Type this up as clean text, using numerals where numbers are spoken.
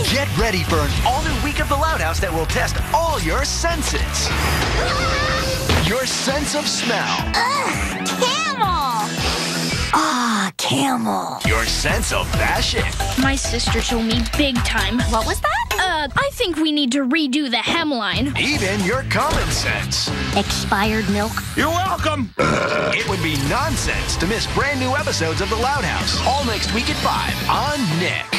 Get ready for an all-new week of the Loud House that will test all your senses. Your sense of smell. Camel! Ah, camel. Your sense of fashion. My sister told me big time. What was that? I think we need to redo the hemline. Even your common sense. Expired milk. You're welcome. It would be nonsense to miss brand new episodes of The Loud House. All next week at 5 on Nick.